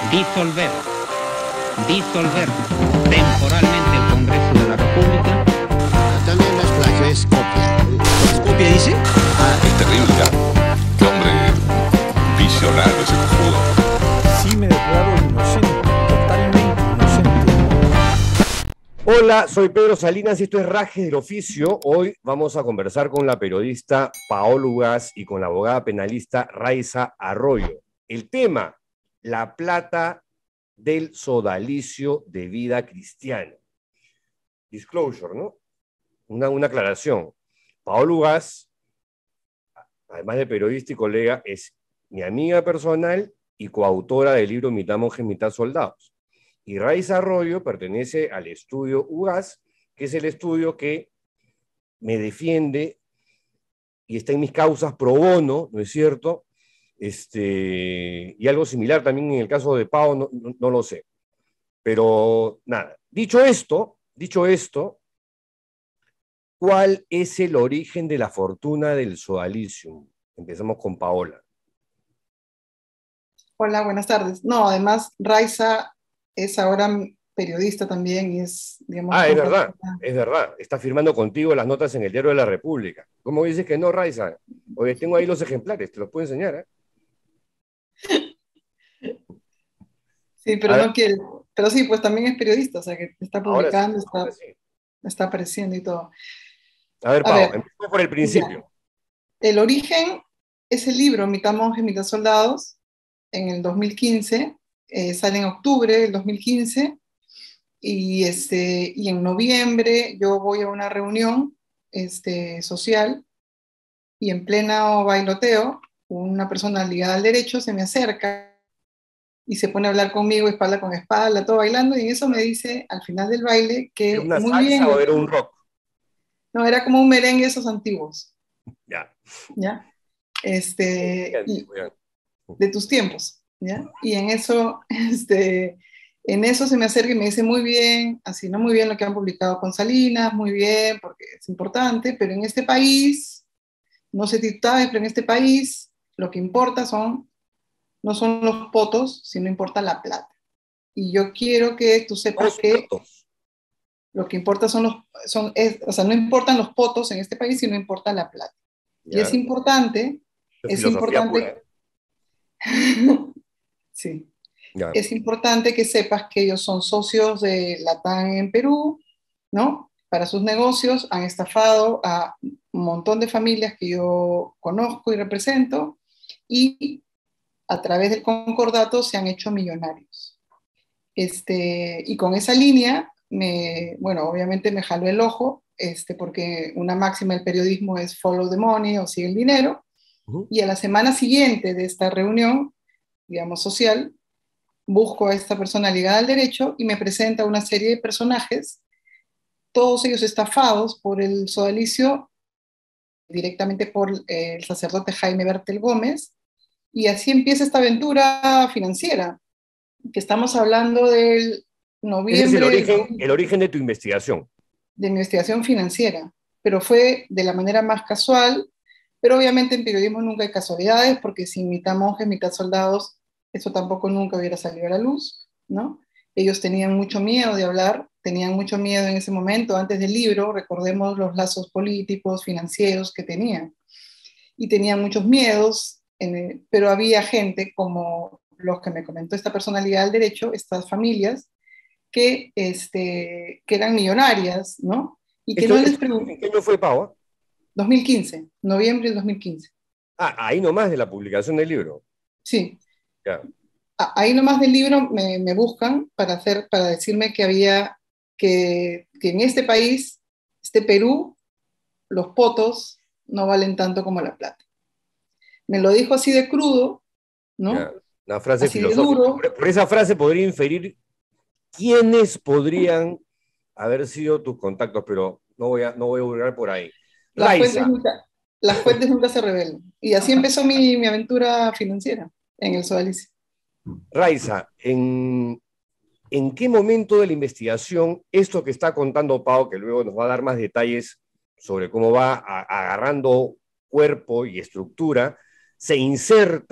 Disolver. Disolver temporalmente el Congreso de la República. También las plagio es copia. ¿Es copia, dice? Es terrible, ¿ya? Qué hombre visionario ese cojudo. Sí, me declaro inocente, totalmente inocente. Hola, soy Pedro Salinas y esto es Rajes del Oficio. Hoy vamos a conversar con la periodista Paola Ugaz y con la abogada penalista Raiza Arroyo. El tema, la plata del sodalicio de vida cristiana. Disclosure, ¿no? Una aclaración. Paola Ugaz, además de periodista y colega, es mi amiga personal y coautora del libro Mitad Monjes, Mitad Soldados. Y Raiza Arroyo pertenece al estudio Ugaz, que es el estudio que me defiende y está en mis causas pro bono, ¿no es cierto? Y algo similar también en el caso de Pau, no lo sé. Pero nada, dicho esto, ¿cuál es el origen de la fortuna del sodalicio? Empezamos con Paola. Hola, buenas tardes. No, además, Raiza es ahora periodista también y es, digamos... Es verdad. Está firmando contigo las notas en el Diario de la República. ¿Cómo dices que no, Raiza? Oye, tengo ahí los ejemplares, te los puedo enseñar, ¿eh? Sí, pero no quiere. Pero sí, pues también es periodista, o sea, que está publicando, sí. está apareciendo y todo. A ver, Pau, empezamos por el Ya. principio. El origen es el libro Mitad Monjes, Mitad Soldados, en el 2015, sale en octubre del 2015, y en noviembre yo voy a una reunión social, y en pleno bailoteo, una persona ligada al derecho se me acerca y se pone a hablar conmigo espalda con espalda, todo bailando, y en eso me dice al final del baile que ¿Era una muy salsa bien. o era un rock? No, era como un merengue esos antiguos. Ya. ¿Ya? Bien. De tus tiempos, ¿ya? Y en eso, en eso se me acerca y me dice muy bien, así, no muy bien lo que han publicado con Salinas, muy bien, porque es importante, pero en este país, no sé si tú sabes, pero en este país lo que importa no son los potos, sino importa la plata. Y yo quiero que tú sepas que lo que importa o sea, no importan los potos en este país, sino importa la plata. Ya. Y es importante, Pura. sí, Ya. es importante que sepas que ellos son socios de Latam en Perú, ¿no? Para sus negocios han estafado a un montón de familias que yo conozco y represento, y a través del concordato se han hecho millonarios. Y con esa línea, bueno, obviamente me jaló el ojo, porque una máxima del periodismo es follow the money o sigue el dinero, y a la semana siguiente de esta reunión, digamos, social, busco a esta persona ligada al derecho y me presenta una serie de personajes, todos ellos estafados por el sodalicio, directamente por el sacerdote Jaime Bertel Gómez, y así empieza esta aventura financiera, que estamos hablando del noviembre... Ese es el origen de tu investigación. De investigación financiera, pero fue de la manera más casual, pero obviamente en periodismo nunca hay casualidades, porque sin mitad monjes, mitad soldados, eso tampoco nunca hubiera salido a la luz, ¿no? Ellos tenían mucho miedo de hablar, tenían mucho miedo en ese momento, antes del libro, recordemos los lazos políticos, financieros que tenían, y tenían muchos miedos, pero había gente como los que me comentó esta personalidad del derecho, estas familias, que eran millonarias, ¿no? Y que no les preguntó. ¿En qué año fue, Pau? 2015, noviembre del 2015. Ahí nomás de la publicación del libro. Sí. Ya. Ahí nomás del libro me buscan para decirme que en este país, Perú, los potos no valen tanto como la plata. Me lo dijo así de crudo, ¿no? Ya. Una frase así filosófica. De duro. Por esa frase podría inferir quiénes podrían haber sido tus contactos, pero no voy a burlar por ahí. Las fuentes nunca se revelan. Y así empezó mi aventura financiera en el sodalicio. Raiza, ¿en qué momento de la investigación esto que está contando Pau, que luego nos va a dar más detalles sobre cómo va agarrando cuerpo y estructura, se inserta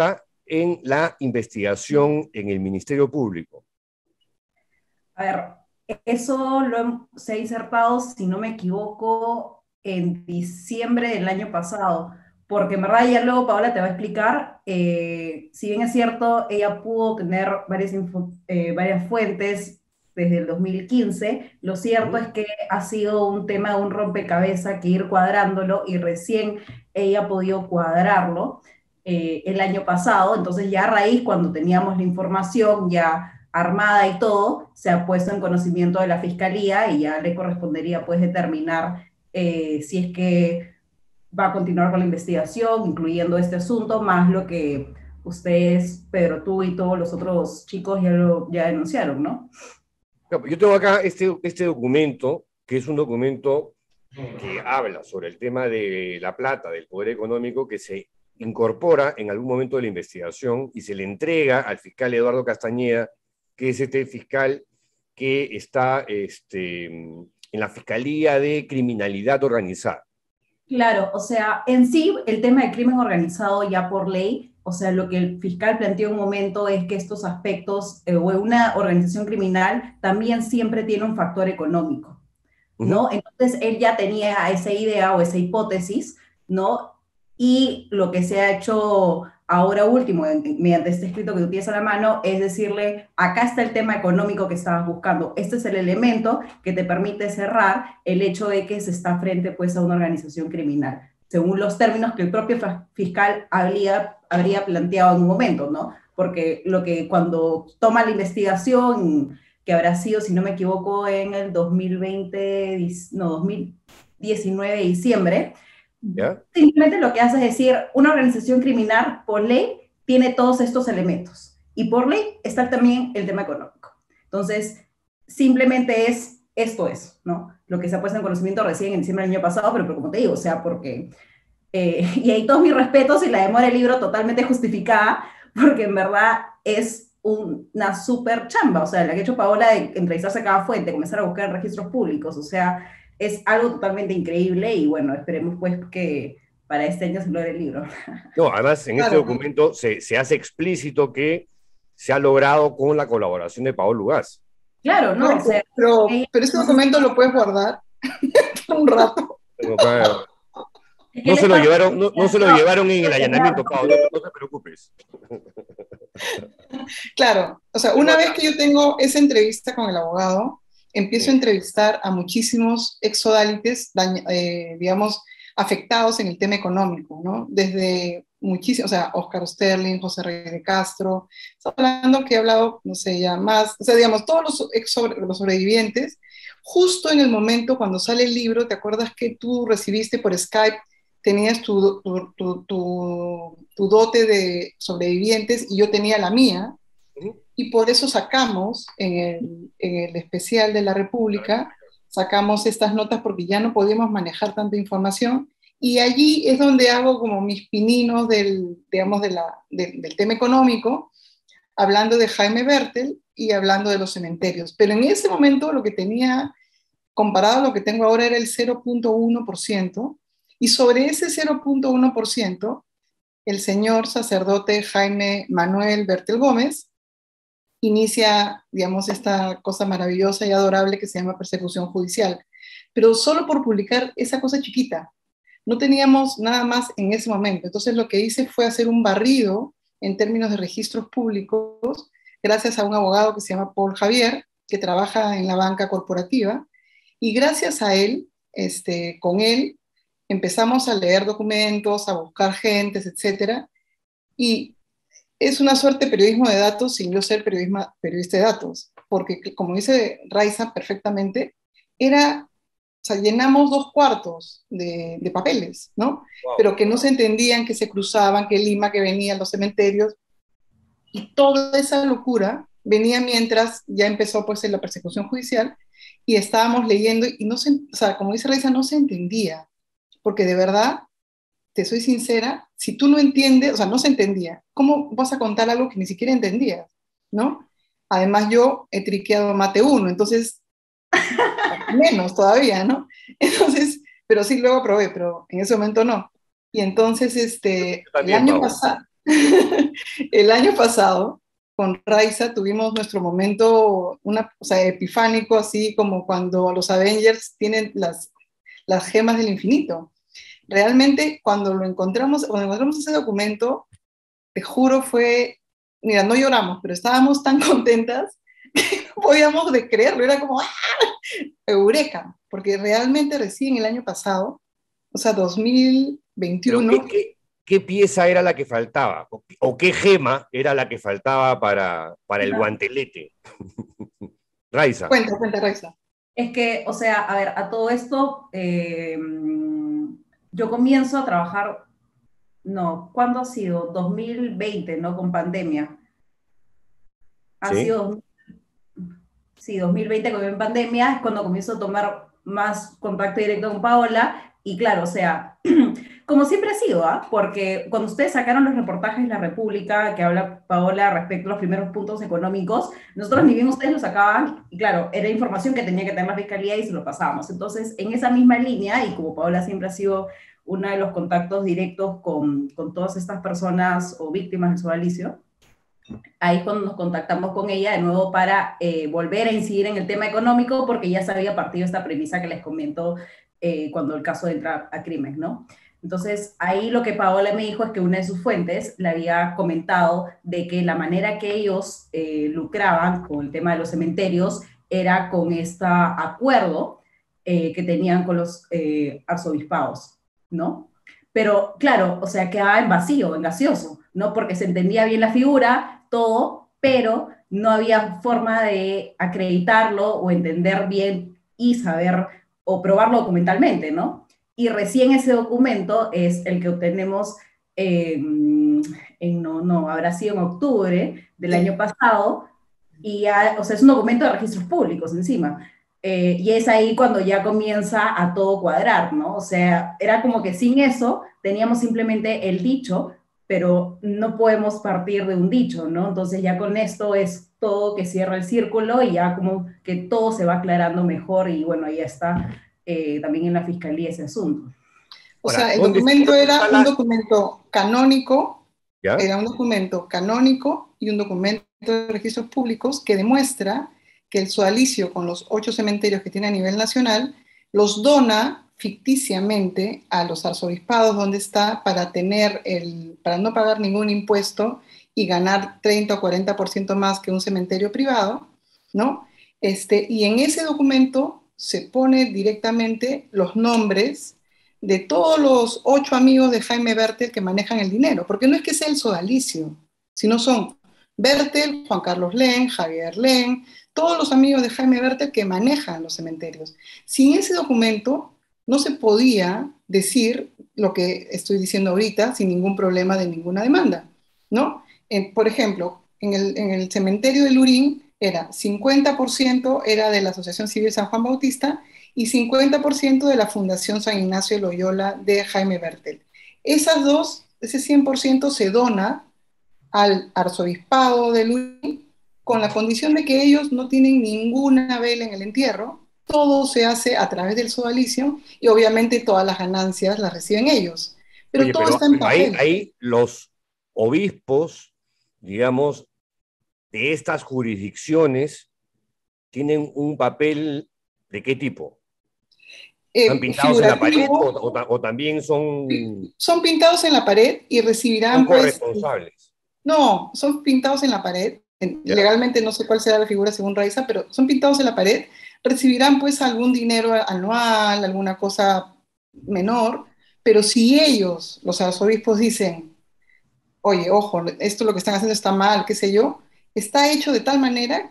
en la investigación en el Ministerio Público? A ver, eso se ha insertado, si no me equivoco, en diciembre del año pasado, porque en verdad ya luego Paola te va a explicar, si bien es cierto, ella pudo tener varias fuentes desde el 2015, lo cierto es que ha sido un tema, un rompecabezas que ir cuadrándolo, y recién ella ha podido cuadrarlo el año pasado. Entonces ya a raíz, cuando teníamos la información ya armada y todo, se ha puesto en conocimiento de la Fiscalía, y ya le correspondería pues determinar si es que va a continuar con la investigación, incluyendo este asunto, más lo que ustedes, Pedro, tú y todos los otros chicos ya denunciaron, ¿no? Yo tengo acá este documento, que es un documento que habla sobre el tema de la plata, del poder económico, que se incorpora en algún momento de la investigación y se le entrega al fiscal Eduardo Castañeda, que es este fiscal que está en la Fiscalía de Criminalidad Organizada. Claro, o sea, en sí, el tema de crimen organizado ya por ley, o sea, lo que el fiscal planteó en un momento es que estos aspectos, o una organización criminal, también siempre tiene un factor económico, ¿no? Entonces, él ya tenía esa idea o esa hipótesis, ¿no? Y lo que se ha hecho ahora último, mediante este escrito que tú tienes a la mano, es decirle, acá está el tema económico que estabas buscando. Este es el elemento que te permite cerrar el hecho de que se está frente pues, a una organización criminal, según los términos que el propio fiscal habría planteado en un momento, ¿no? Porque cuando toma la investigación, que habrá sido, si no me equivoco, en el 2019 de diciembre, ¿ya? Simplemente lo que hace es decir, una organización criminal por ley tiene todos estos elementos, y por ley está también el tema económico. Entonces, simplemente esto es, ¿no? Lo que se ha puesto en conocimiento recién en diciembre del año pasado, pero como te digo, o sea, porque, y ahí todos mis respetos, y la demora del libro totalmente justificada, porque en verdad es una súper chamba, o sea, la que ha hecho Paola de entrevistarse a cada fuente, comenzar a buscar registros públicos, o sea, es algo totalmente increíble, y bueno, esperemos pues que para este año se logre el libro. No, además en este documento se hace explícito que se ha logrado con la colaboración de Paolo Ugaz. Claro, ¿no? No, o sea, pero ese documento lo puedes guardar por un rato. No se lo llevaron en el allanamiento, Paolo, no te preocupes. Claro, o sea, una vez que yo tengo esa entrevista con el abogado, empiezo a entrevistar a muchísimos exodálites, digamos, afectados en el tema económico, ¿no? Desde muchísimos, o sea, Óscar Sterling, José Rey de Castro, estamos hablando que he hablado, no sé, ya más, o sea, digamos, todos los sobrevivientes, justo en el momento cuando sale el libro, ¿te acuerdas que tú recibiste por Skype, tenías tu dote de sobrevivientes y yo tenía la mía? Y por eso sacamos en el especial de la República, sacamos estas notas porque ya no podíamos manejar tanta información, y allí es donde hago como mis pininos digamos, del tema económico, hablando de Jaime Bertel y hablando de los cementerios. Pero en ese momento lo que tenía, comparado a lo que tengo ahora, era el 0.1%, y sobre ese 0.1%, el señor sacerdote Jaime Manuel Bertel Gómez inicia, digamos, esta cosa maravillosa y adorable que se llama persecución judicial, pero solo por publicar esa cosa chiquita. No teníamos nada más en ese momento. Entonces lo que hice fue hacer un barrido en términos de registros públicos, gracias a un abogado que se llama Paul Javier, que trabaja en la banca corporativa, y gracias a él, con él, empezamos a leer documentos, a buscar gentes, etc. Y es una suerte de periodismo de datos sin yo ser periodista de datos, porque como dice Raiza perfectamente, o sea, llenamos 2 cuartos de papeles, ¿no? Wow. Pero que no se entendían, que se cruzaban, que Lima, que venían los cementerios, y toda esa locura venía mientras ya empezó pues la persecución judicial, y estábamos leyendo, y no se, o sea, como dice Raiza, no se entendía, porque de verdad, te soy sincera, si tú no entiendes, o sea, no se entendía, ¿cómo vas a contar algo que ni siquiera entendías, ¿no? Además yo he triqueado Mate 1, entonces, menos todavía, ¿no? Entonces, pero sí luego aprobé, pero en ese momento no. Y entonces, también, El año pasado, con Raiza, tuvimos nuestro momento, o sea, epifánico, así como cuando los Avengers tienen las gemas del infinito. Realmente, cuando encontramos ese documento, te juro mira, no lloramos, pero estábamos tan contentas que no podíamos de creerlo, era como, ¡ah! Eureka, porque realmente recién el año pasado, o sea, Pero 2021. ¿qué pieza era la que faltaba? ¿O qué gema era la que faltaba para el guantelete? Raiza. Cuenta, Raiza. Es que, o sea, a ver, a todo esto, yo comienzo a trabajar, no, ¿cuándo ha sido? 2020, ¿no? Con pandemia. Ha ¿Sí? sido, sí, 2020 con pandemia, es cuando comienzo a tomar más contacto directo con Paola, y claro, o sea, como siempre ha sido, ¿ah? Porque cuando ustedes sacaron los reportajes de La República, que habla Paola respecto a los primeros puntos económicos, nosotros ni bien ustedes lo sacaban, y claro, era información que tenía que tener la Fiscalía y se lo pasábamos. Entonces, en esa misma línea, y como Paola siempre ha sido uno de los contactos directos con todas estas personas o víctimas del sodalicio, ahí es cuando nos contactamos con ella de nuevo para volver a incidir en el tema económico, porque ya se había partido esta premisa que les comento cuando el caso entra a crimen, ¿no? Entonces, ahí lo que Paola me dijo es que una de sus fuentes le había comentado de que la manera que ellos lucraban con el tema de los cementerios era con este acuerdo que tenían con los arzobispados, ¿no? Pero claro, o sea, quedaba en vacío, en gaseoso, ¿no? Porque se entendía bien la figura, todo, pero no había forma de acreditarlo o entender bien y saber o probarlo documentalmente, ¿no? Y recién ese documento es el que obtenemos habrá sido en octubre del año pasado, y ya, o sea, es un documento de registros públicos encima. Y es ahí cuando ya comienza a todo cuadrar, ¿no? O sea, era como que sin eso teníamos simplemente el dicho, pero no podemos partir de un dicho, ¿no? Entonces ya con esto es todo que cierra el círculo y ya como que todo se va aclarando mejor y bueno, ahí está también en la fiscalía ese asunto. O Ahora, sea, el ¿dónde documento está era un documento canónico, ¿Ya? era un documento canónico y un documento de registros públicos que demuestra que el sodalicio con los 8 cementerios que tiene a nivel nacional los dona ficticiamente a los arzobispados donde está para no pagar ningún impuesto y ganar 30 o 40% más que un cementerio privado, ¿no? Y en ese documento se pone directamente los nombres de todos los 8 amigos de Jaime Bertel que manejan el dinero, porque no es que sea el sodalicio, sino son Bertel, Juan Carlos Len, Javier Len, todos los amigos de Jaime Bertel que manejan los cementerios. Sin ese documento no se podía decir lo que estoy diciendo ahorita sin ningún problema de ninguna demanda, ¿no? Por ejemplo, en el cementerio de Lurín era 50% era de la Asociación Civil San Juan Bautista y 50% de la Fundación San Ignacio de Loyola de Jaime Bertel. Ese 100% se dona al arzobispado de Lurín con la condición de que ellos no tienen ninguna vela en el entierro, todo se hace a través del sodalicio y obviamente todas las ganancias las reciben ellos. Pero Oye, todo pero, está en pero ahí, papel. ahí los obispos, digamos, de estas jurisdicciones tienen un papel ¿de qué tipo? ¿Están pintados en la pared Figurativo, o también son pintados en la pared y son recibirán pues, corresponsables? no, son pintados en la pared, ¿Ya? legalmente no sé cuál será la figura según Raiza, pero son pintados en la pared, recibirán pues algún dinero anual, alguna cosa menor, pero si ellos, los arzobispos, dicen, oye, ojo, esto lo que están haciendo está mal, qué sé yo, está hecho de tal manera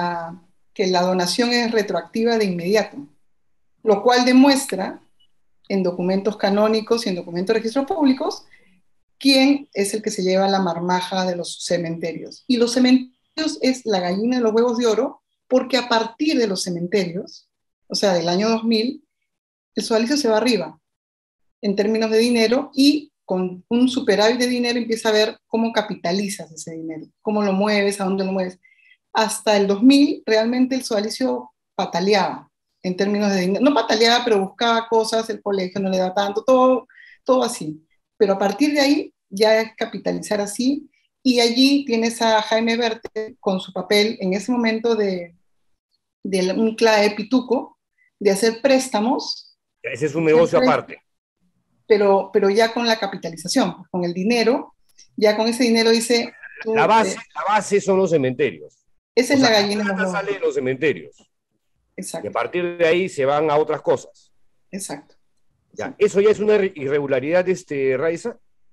que la donación es retroactiva de inmediato, lo cual demuestra en documentos canónicos y en documentos de registros públicos quién es el que se lleva la marmaja de los cementerios. Y los cementerios es la gallina de los huevos de oro, porque a partir de los cementerios, o sea, del año 2000, el sodalicio se va arriba en términos de dinero y con un superávit de dinero empieza a ver cómo capitalizas ese dinero, cómo lo mueves, a dónde lo mueves. Hasta el 2000 realmente el sodalicio pataleaba en términos de dinero. No pataleaba, pero buscaba cosas, el colegio no le da tanto, todo así. Pero a partir de ahí ya es capitalizar así, y allí tienes a Jaime Berte con su papel en ese momento de un CLAE pituco, de hacer préstamos. Ese es un negocio aparte. Pero ya con la capitalización, con el dinero, ya con ese dinero dice... La base son los cementerios. Esa es la gallina. La plata sale de los cementerios. Exacto. Y a partir de ahí se van a otras cosas. Exacto. Ya, ¿eso ya es una irregularidad, Raiza?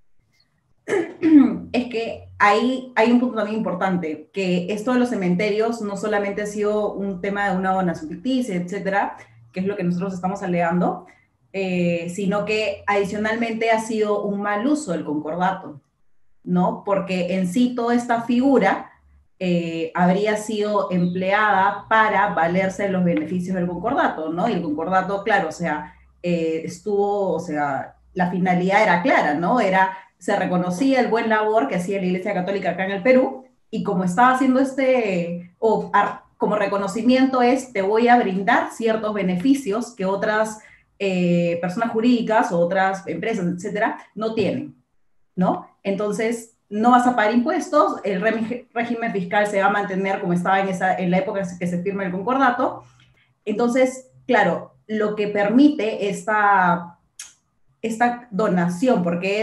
Es que ahí hay un punto también importante, que esto de los cementerios no solamente ha sido un tema de una donación ficticia, etcétera, que es lo que nosotros estamos alegando, sino que adicionalmente ha sido un mal uso del concordato, ¿no? Porque en sí toda esta figura habría sido empleada para valerse de los beneficios del concordato, ¿no? Y el concordato, claro, o sea, la finalidad era clara, ¿no? Se reconocía el buen labor que hacía la Iglesia Católica acá en el Perú, y como estaba haciendo como reconocimiento te voy a brindar ciertos beneficios que otras personas jurídicas o otras empresas, etcétera, no tienen, ¿no? Entonces, no vas a pagar impuestos, el régimen fiscal se va a mantener como estaba en la época que se firma el concordato. Entonces, claro, lo que permite esta donación, porque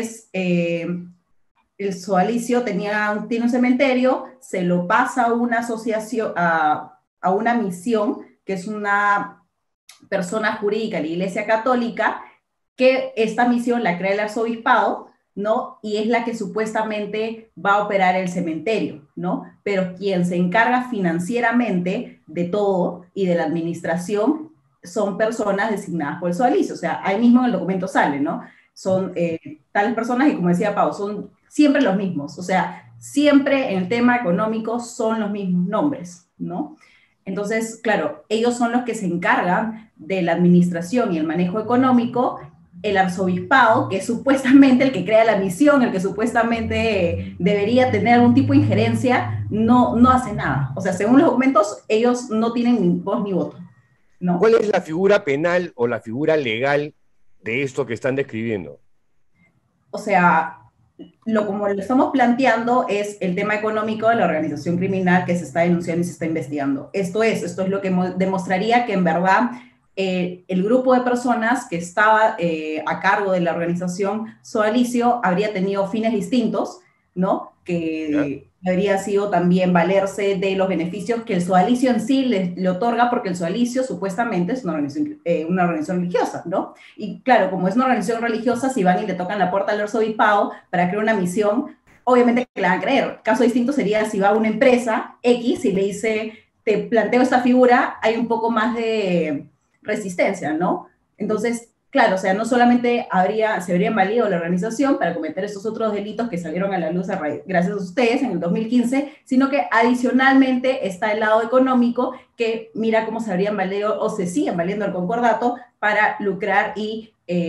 el sodalicio tiene un cementerio, se lo pasa a una asociación, a una misión, que es una persona jurídica de la Iglesia Católica, que esta misión la crea el arzobispado, ¿no? Y es la que supuestamente va a operar el cementerio, ¿no? Pero quien se encarga financieramente de todo y de la administración son personas designadas por el sodalicio. O sea, ahí mismo en el documento sale, ¿no? Son tales personas, y como decía Pau, son siempre los mismos. O sea, siempre en el tema económico son los mismos nombres, ¿no? Entonces, claro, ellos son los que se encargan de la administración y el manejo económico. El arzobispado, que es supuestamente el que crea la misión, el que supuestamente debería tener algún tipo de injerencia, no hace nada. O sea, según los documentos, ellos no tienen ni voz ni voto, ¿no? ¿Cuál es la figura penal o la figura legal de esto que están describiendo? O sea, como lo estamos planteando es el tema económico de la organización criminal que se está denunciando y se está investigando. Esto es lo que demostraría que en verdad el grupo de personas que estaba a cargo de la organización Sodalicio habría tenido fines distintos, ¿no? Que habría sido también valerse de los beneficios que el Sodalicio en sí le otorga, porque el Sodalicio supuestamente es una organización religiosa, ¿no? Y claro, como es una organización religiosa, si van y le tocan la puerta al arzobispado para crear una misión, obviamente que la van a creer. Caso distinto sería si va una empresa X y le dice, te planteo esta figura, hay un poco más de resistencia, ¿no? Entonces, claro, o sea, no solamente se habría invalido la organización para cometer estos otros delitos que salieron a la luz gracias a ustedes en el 2015, sino que adicionalmente está el lado económico, que mira cómo se habrían valido o se siguen valiendo el concordato para lucrar y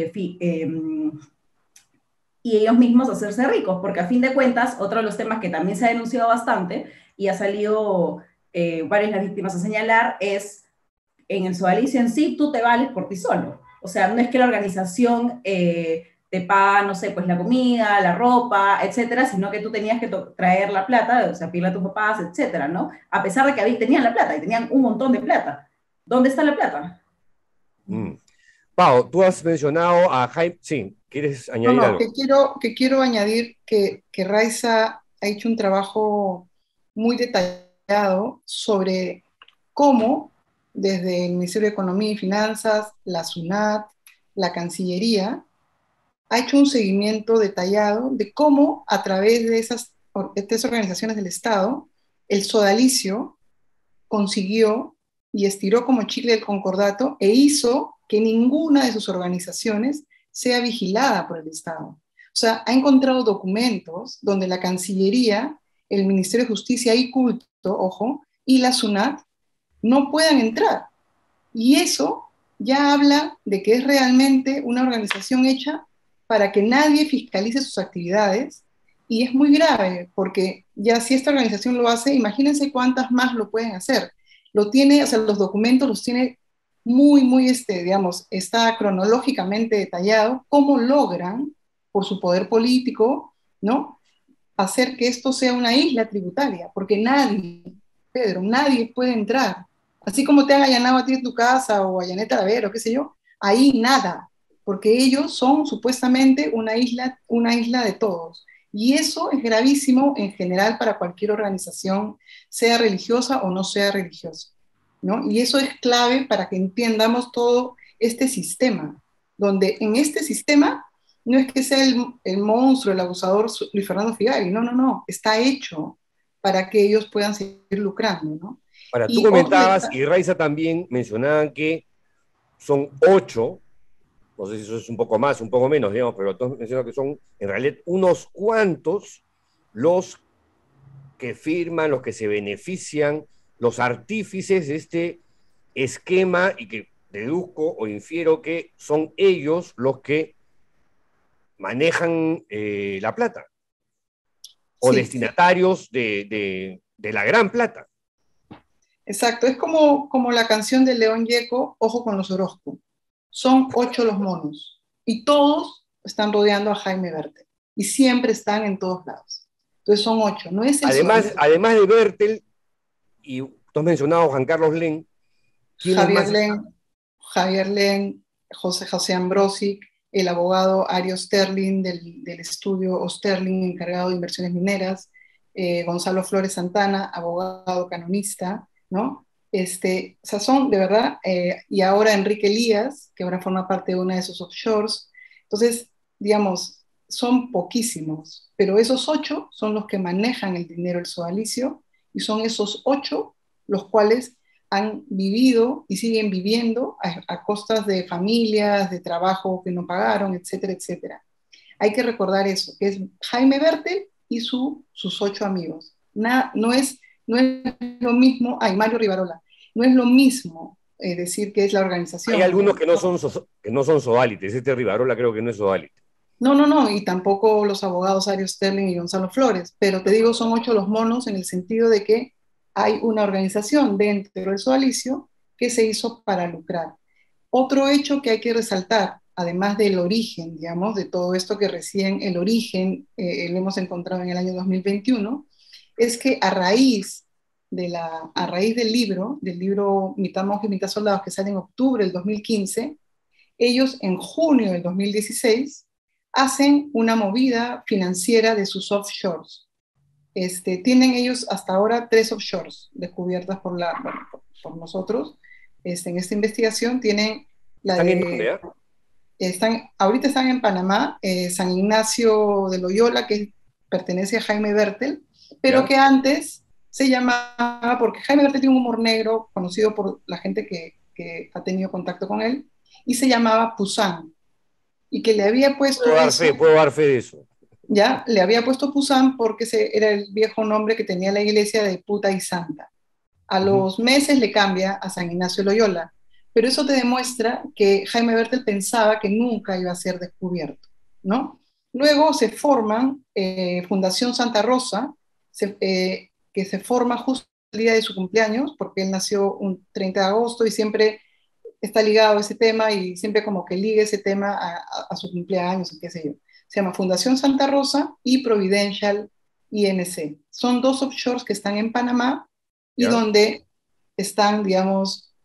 ellos mismos hacerse ricos, porque a fin de cuentas, otro de los temas que también se ha denunciado bastante y ha salido varias las víctimas a señalar es en el sodalicio en sí, tú te vales por ti solo. O sea, no es que la organización te paga, no sé, pues la comida, la ropa, etcétera, sino que tú tenías que traer la plata, o sea, pedirle a tus papás, etcétera, ¿no? A pesar de que tenían la plata y tenían un montón de plata. ¿Dónde está la plata? Pau, tú has mencionado a Jaime. Sí, ¿quieres añadir algo? Que quiero añadir que Raiza ha hecho un trabajo muy detallado sobre cómo desde el Ministerio de Economía y Finanzas, la SUNAT, la Cancillería, ha hecho un seguimiento detallado de cómo a través de estas organizaciones del Estado, el sodalicio consiguió y estiró como chicle el concordato e hizo que ninguna de sus organizaciones sea vigilada por el Estado. O sea, ha encontrado documentos donde la Cancillería, el Ministerio de Justicia y Culto, ojo, y la SUNAT no puedan entrar. Y eso ya habla de que es realmente una organización hecha para que nadie fiscalice sus actividades, y es muy grave, porque ya si esta organización lo hace, imagínense cuántas más lo pueden hacer. Lo tiene, o sea, los documentos los tiene muy, digamos, está cronológicamente detallado cómo logran, por su poder político, ¿no? Hacer que esto sea una isla tributaria, porque nadie, Pedro, nadie puede entrar. Así como te han allanado a ti en tu casa o a Yaneta Davero, qué sé yo, ahí nada, porque ellos son supuestamente una isla de todos. Y eso es gravísimo en general para cualquier organización, sea religiosa o no sea religiosa, ¿no? Y eso es clave para que entiendamos todo este sistema, donde en este sistema no es que sea el monstruo, el abusador Luis Fernando Figari, no, no, no, está hecho para que ellos puedan seguir lucrando, ¿no? Ahora, tú Y otro comentabas, detalle, y Raiza también mencionaban que son 8, no sé si eso es un poco más, un poco menos, digamos, pero tú mencionas que son en realidad unos cuantos los que firman, los que se benefician, los artífices de este esquema y que deduzco o infiero que son ellos los que manejan la plata o sí, destinatarios de la gran plata. exacto, es como la canción de León Gieco, Ojo con los Orozco. Son 8 los monos y todos están rodeando a Jaime Bertel y siempre están en todos lados. Entonces son 8, no es el Además, sodalicio. además de Bertel, y tú has mencionado a Juan Carlos Len, ¿quiénes Javier más están? Len, Javier Len, José Ambrosic, el abogado Ario Sterling del estudio Osterling, encargado de inversiones mineras, Gonzalo Flores Santana, abogado canonista, ¿no? O sea, son de verdad, y ahora Enrique Elías, que ahora forma parte de una de esos offshores. Entonces, digamos, son poquísimos, pero esos 8 son los que manejan el dinero del sodalicio y son esos 8 los cuales han vivido y siguen viviendo a costas de familias, de trabajo que no pagaron, etcétera, etcétera. Hay que recordar eso, que es Jaime Bertel y sus 8 amigos. No es lo mismo, Mario Rivarola, no es lo mismo decir que es la Hay organización. algunos que no son sodalites, este Rivarola creo que no es sodalite. No, no, no, y tampoco los abogados Ario Sterling y Gonzalo Flores, pero te digo, son 8 los monos en el sentido de que hay una organización dentro del sodalicio que se hizo para lucrar. Otro hecho que hay que resaltar, además del origen, digamos, de todo esto que recién el origen lo hemos encontrado en el año 2021, es que a raíz del libro Mitad Monje, Mitad Soldados, que sale en octubre del 2015, ellos en junio del 2016 hacen una movida financiera de sus offshores. Tienen ellos hasta ahora 3 offshores descubiertas por nosotros. En esta investigación tienen la ¿Están en dónde, de, ah? ahorita están en Panamá, San Ignacio de Loyola, que pertenece a Jaime Bertel, pero ¿Ya? que antes se llamaba, porque Jaime Bertel tiene un humor negro, conocido por la gente que ha tenido contacto con él, y se llamaba Pusan, y que le había puesto eso, Puedo dar fe de eso. ya, le había puesto Pusan porque ese era el viejo nombre que tenía la iglesia de puta y santa. A los meses le cambia a San Ignacio de Loyola, pero eso te demuestra que Jaime Bertel pensaba que nunca iba a ser descubierto, ¿no? Luego se forman Fundación Santa Rosa, que se forma justo el día de su cumpleaños, porque él nació un 30 de agosto y siempre está ligado a ese tema y siempre como que liga ese tema a su cumpleaños, qué sé yo. Se llama Fundación Santa Rosa y Providential INC. Son 2 offshores que están en Panamá y ¿Ya? donde están, digamos,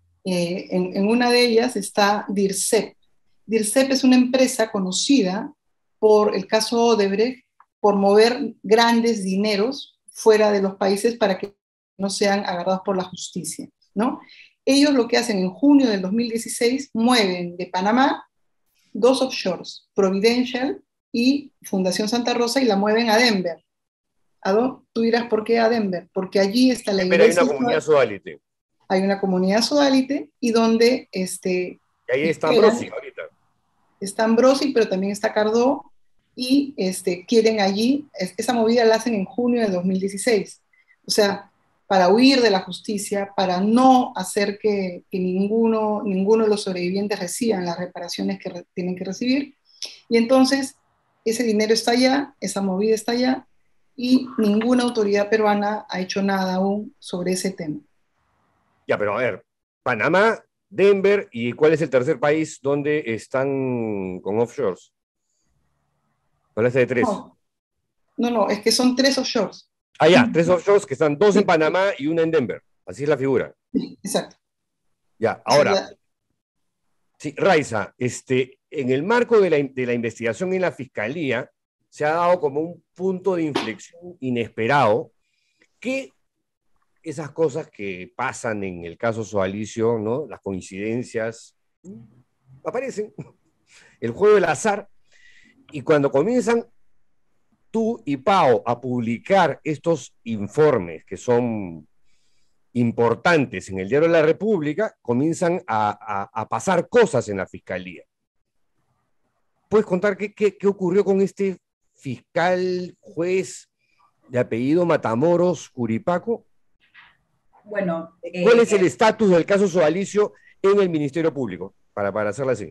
en una de ellas está DIRCEP. DIRCEP es una empresa conocida por el caso Odebrecht, por mover grandes dineros fuera de los países para que no sean agarrados por la justicia, ¿no? Ellos lo que hacen en junio del 2016, mueven de Panamá 2 offshores, Providential y Fundación Santa Rosa, y la mueven a Denver. Tú dirás, ¿por qué a Denver? Porque allí está la Pero hay una iglesia, comunidad sodalite. hay una comunidad sodalite y donde Y ahí está Ambrosi esperan, ahorita. está Ambrosi, pero también está Cardó, y quieren allí, esa movida la hacen en junio de 2016. O sea, para huir de la justicia, para no hacer que ninguno de los sobrevivientes reciban las reparaciones que tienen que recibir. Y entonces, ese dinero está allá, esa movida está allá, y ninguna autoridad peruana ha hecho nada aún sobre ese tema. Ya, pero a ver, Panamá, Denver, ¿y cuál es el tercer país donde están con offshores? ¿Cuál es el de 3? No, No, es que son 3 offshores. Ah, ya, 3 offshores que están 2 en Panamá y 1 en Denver. Así es la figura. Exacto. Ya, ahora, sí, Raiza, en el marco de la investigación en la Fiscalía, se ha dado como un punto de inflexión inesperado que esas cosas que pasan en el caso Soalicio, ¿no? Las coincidencias, aparecen, el juego del azar, y cuando comienzan tú y Pau a publicar estos informes que son importantes en el Diario de la República, comienzan a pasar cosas en la Fiscalía. ¿Puedes contar qué ocurrió con este fiscal juez de apellido Matamoros Curipaco? Bueno, ¿Cuál es el estatus del caso Soalicio en el Ministerio Público? Para hacerla así.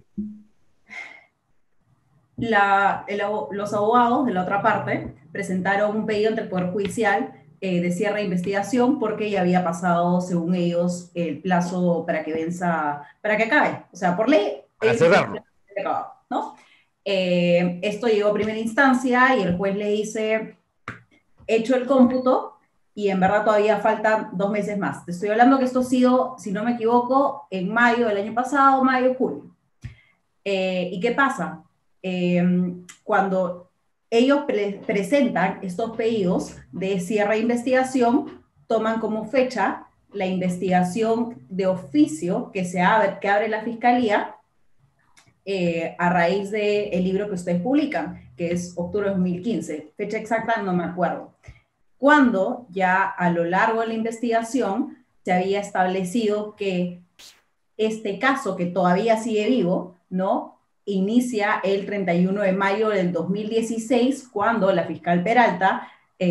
Los abogados de la otra parte presentaron un pedido ante el Poder Judicial de cierre de investigación porque ya había pasado, según ellos, el plazo para que venza, para que acabe. O sea, por ley, para cerrarlo, ¿no? Esto llegó a primera instancia y el juez le dice, hecho el cómputo, y en verdad todavía faltan 2 meses más. Te estoy hablando que esto ha sido, si no me equivoco, en mayo del año pasado, mayo, julio. ¿Y qué pasa? Cuando ellos presentan estos pedidos de cierre de investigación, toman como fecha la investigación de oficio que abre la Fiscalía a raíz del libro que ustedes publican, que es octubre de 2015. Fecha exacta no me acuerdo. Cuando ya a lo largo de la investigación se había establecido que este caso, que todavía sigue vivo, ¿no?, inicia el 31 de mayo del 2016, cuando la fiscal Peralta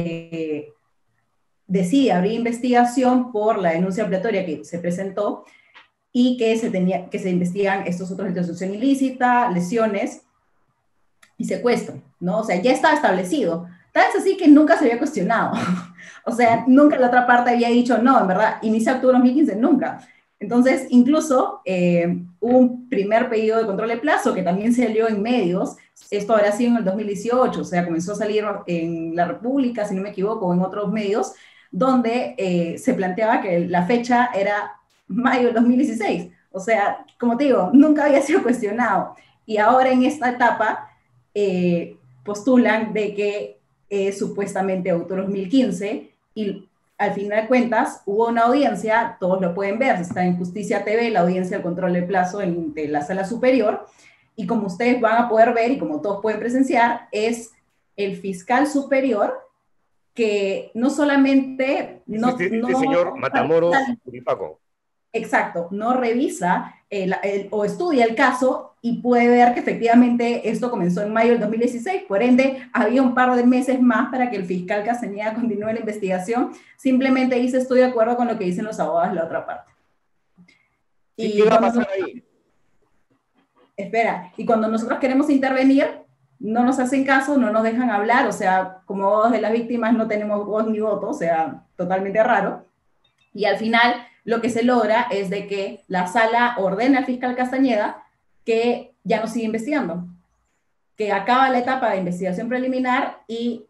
decide abrir investigación por la denuncia ampliatoria que se presentó y que se investigan estos otros delitos de asociación ilícita, lesiones y secuestro, ¿no? O sea, ya estaba establecido. Tal vez así que nunca se había cuestionado. O sea, nunca la otra parte había dicho, no, en verdad, inicia octubre de 2015, nunca. Entonces, incluso hubo un primer pedido de control de plazo que también salió en medios. Esto habrá sido en el 2018, o sea, comenzó a salir en La República, si no me equivoco, o en otros medios, donde se planteaba que la fecha era mayo del 2016. O sea, como te digo, nunca había sido cuestionado. Y ahora en esta etapa postulan de que supuestamente octubre de 2015, y al final de cuentas hubo una audiencia, todos lo pueden ver, está en Justicia TV, la audiencia del control de plazo de la Sala Superior, y como ustedes van a poder ver y como todos pueden presenciar, es el fiscal superior que no solamente... Este señor Matamoros Curipaco. Exacto, no revisa o estudia el caso y puede ver que efectivamente esto comenzó en mayo del 2016, por ende había un par de meses más para que el fiscal Castañeda continúe la investigación. Simplemente dice, estoy de acuerdo con lo que dicen los abogados de la otra parte. ¿Y qué va a pasar ahí? Espera, y cuando nosotros queremos intervenir, no nos hacen caso, no nos dejan hablar, o sea, como abogados de las víctimas no tenemos voz ni voto, o sea, totalmente raro. Y al final lo que se logra es de que la sala ordena al fiscal Castañeda que ya no sigue investigando, que acaba la etapa de investigación preliminar y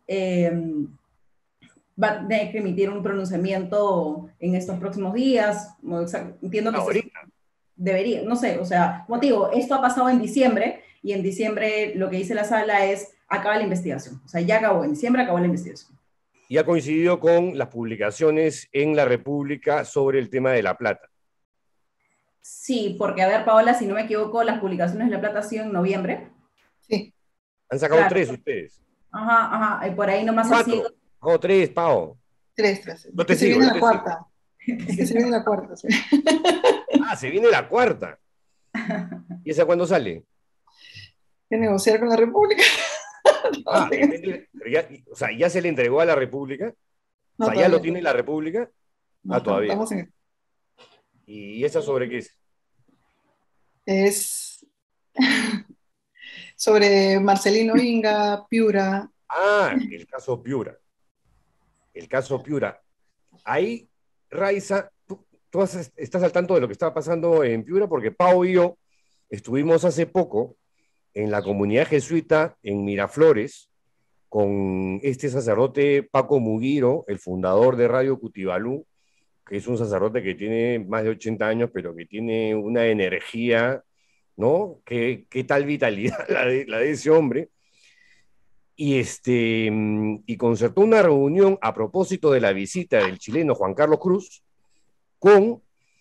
va a tener que emitir un pronunciamiento en estos próximos días. Entiendo que debería, no sé, o sea, como te digo, esto ha pasado en diciembre, y en diciembre lo que dice la sala es, acaba la investigación, o sea, ya acabó, en diciembre acabó la investigación. Y ha coincidido con las publicaciones en La República sobre el tema de La Plata. Sí, porque, a ver, Paola, si no me equivoco, las publicaciones de La Plata han sido en noviembre. Sí. Han sacado 3 ustedes. Ajá, y por ahí nomás ha sido... 3, Pao. 3. No te se sigo, viene la cuarta. Es que se viene la cuarta. Sí. Ah, se viene la cuarta. ¿Y esa cuándo sale? Que negociar con la República. Ah, o sea, ¿ya se le entregó a la República? No, o sea, ¿ya lo tiene la República? No, todavía. Estamos en... ¿Y esa sobre qué es? Es sobre Marcelino Inga, Piura. Ah, el caso Piura. El caso Piura. Ahí, Raiza, tú estás al tanto de lo que está pasando en Piura, porque Pau y yo estuvimos hace poco en la comunidad jesuita en Miraflores, con este sacerdote Paco Mugiro, el fundador de Radio Cutibalú, que es un sacerdote que tiene más de 80 años, pero que tiene una energía, ¿no? ¿Qué tal vitalidad la de ese hombre? Y concertó una reunión a propósito de la visita del chileno Juan Carlos Cruz con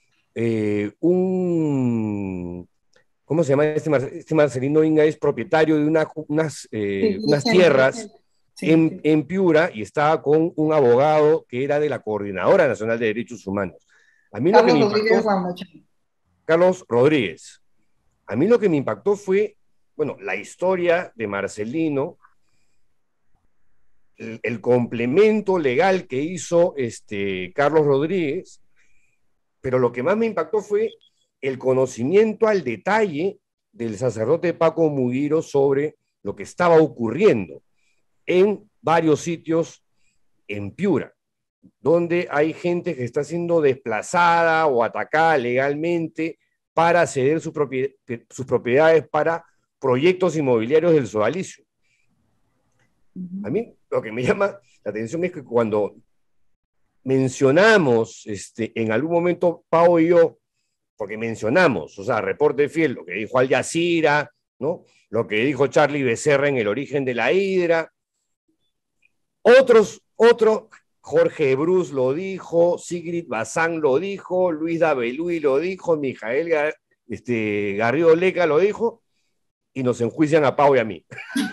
¿cómo se llama este Marcelino Inga? Es propietario de unas tierras en Piura, y estaba con un abogado que era de la Coordinadora Nacional de Derechos Humanos. A mí Carlos lo que me Rodríguez impactó, Ramacha. Carlos Rodríguez, a mí lo que me impactó fue, bueno, la historia de Marcelino, el complemento legal que hizo Carlos Rodríguez, pero lo que más me impactó fue el conocimiento al detalle del sacerdote Paco Mugiro sobre lo que estaba ocurriendo en varios sitios en Piura, donde hay gente que está siendo desplazada o atacada legalmente para ceder sus propiedades para proyectos inmobiliarios del sodalicio. A mí lo que me llama la atención es que cuando mencionamos en algún momento, Pau y yo, porque mencionamos, o sea, Reporte Fiel, lo que dijo Al Jazeera, ¿no? Lo que dijo Charlie Becerra en El origen de la hidra, otros, Jorge Bruce lo dijo, Sigrid Bazán lo dijo, Luis Dabelui lo dijo, Mijael Garrido Leca lo dijo, y nos enjuician a Pau y a mí.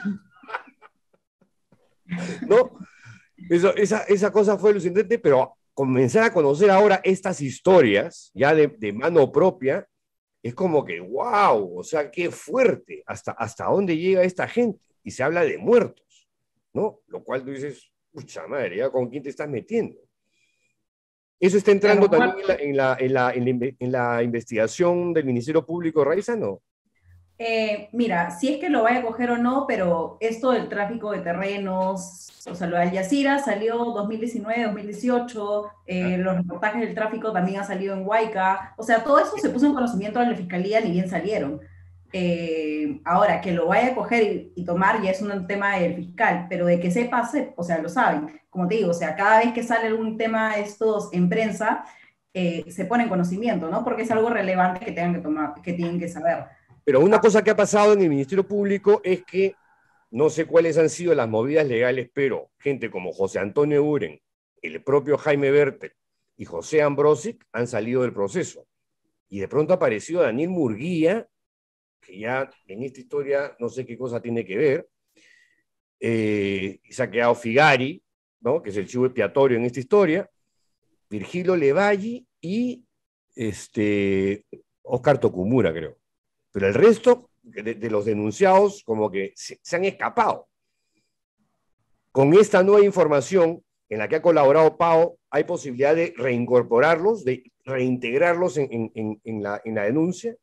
¿No? Esa cosa fue alucinante, pero comenzar a conocer ahora estas historias, ya de mano propia, es como que, wow, o sea, qué fuerte, hasta dónde llega esta gente, y se habla de muertos, ¿no? Lo cual tú dices, pucha madre, ¿ya con quién te estás metiendo? ¿Eso está entrando también en la investigación del Ministerio Público, Raiza, no? Mira, si es que lo vaya a coger o no, pero esto del tráfico de terrenos, o sea, lo de Al Jazeera salió 2019, 2018, los reportajes del tráfico también han salido en Huayca, o sea, todo eso se puso en conocimiento de la Fiscalía, ni bien salieron. Ahora, que lo vaya a coger y tomar ya es un tema del fiscal, pero de que sepa, o sea, lo saben. Como te digo, o sea, cada vez que sale algún tema estos en prensa, se pone en conocimiento, ¿no? Porque es algo relevante que tengan que tomar, que tienen que saber. Pero una cosa que ha pasado en el Ministerio Público es que no sé cuáles han sido las movidas legales, pero gente como José Antonio Uren, el propio Jaime Bertel y José Ambrosic han salido del proceso. Y de pronto ha aparecido Daniel Murguía, que ya en esta historia no sé qué cosa tiene que ver, y se ha quedado Figari, ¿no? Que es el chivo expiatorio en esta historia, Virgilio Levalli y Oscar Tokumura, creo. Pero el resto de los denunciados como que se han escapado. Con esta nueva información en la que ha colaborado Pau, ¿hay posibilidad de reincorporarlos, de reintegrarlos en la denuncia?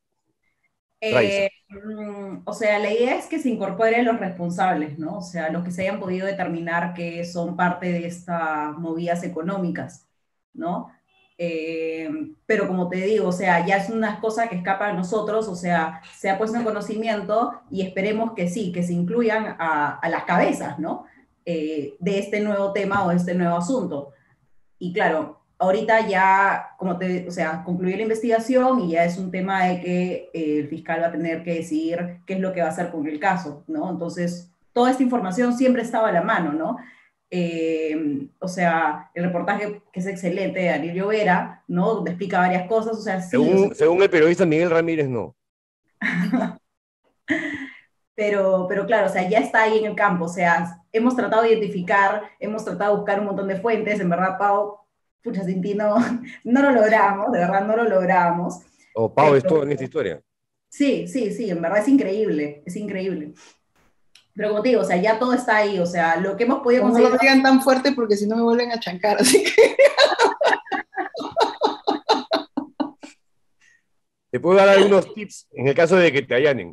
O sea, la idea es que se incorporen los responsables, ¿no? O sea, los que se hayan podido determinar que son parte de estas movidas económicas, ¿no? Pero como te digo, o sea, ya es una cosa que escapa a nosotros, o sea, se ha puesto en conocimiento y esperemos que sí, que se incluyan a las cabezas, ¿no? De este nuevo tema o de este nuevo asunto. Y claro, ahorita ya, o sea, concluyó la investigación y ya es un tema de que el fiscal va a tener que decidir qué es lo que va a hacer con el caso, ¿no? Entonces, toda esta información siempre estaba a la mano, ¿no? O sea, el reportaje que es excelente de Daniel Llovera, ¿no? Donde explica varias cosas, o sea, sí, según el periodista Miguel Ramírez, no. pero claro, o sea, ya está ahí en el campo, o sea, hemos tratado de identificar, hemos tratado de buscar un montón de fuentes, en verdad, Pau, pucha, sin ti no lo logramos, de verdad no lo logramos. Pau es todo en esta historia. Sí, en verdad es increíble, es increíble. Pero como te digo, o sea, ya todo está ahí, o sea, lo que hemos podido conseguir... No lo digan tan fuerte porque si no me vuelven a chancar, así que... Te puedo dar algunos tips en el caso de que te allanen.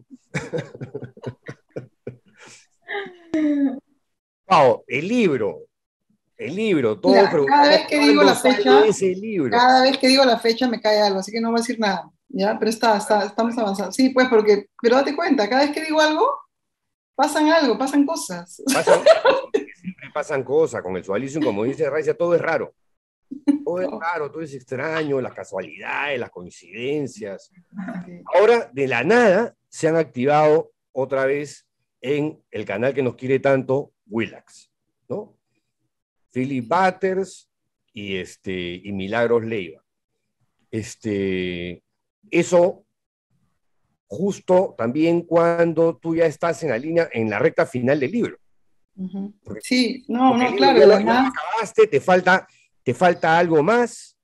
Pau, el libro, todo. Mira, cada vez que digo la fecha, cada vez que digo la fecha me cae algo, así que no voy a decir nada, ¿ya? Pero estamos avanzando. Sí, pues, pero date cuenta, cada vez que digo algo, pasan cosas. Siempre pasan cosas con el sodalicio, como dice Raiza, todo es raro. Todo es raro, todo es extraño, las casualidades, las coincidencias. Ahora, de la nada, se han activado otra vez en el canal que nos quiere tanto, Willax, ¿no? Philip Butters y Milagros Leiva. Eso justo también cuando tú ya estás en la línea, en la recta final del libro. Sí, no, claro. Ya lo acabaste, te falta algo más.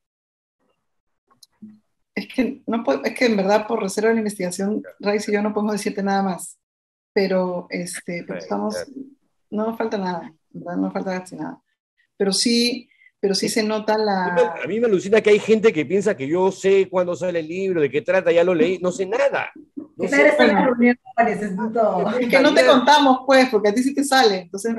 Es que en verdad, por reserva de la investigación, Raiza y yo no podemos decirte nada más. Pero no nos falta nada, ¿verdad? No nos falta casi nada. Pero sí se nota A mí me alucina que hay gente que piensa que yo sé cuándo sale el libro, de qué trata, ya lo leí, no sé nada. No sé. Es que no te contamos, pues, porque a ti sí te sale. Entonces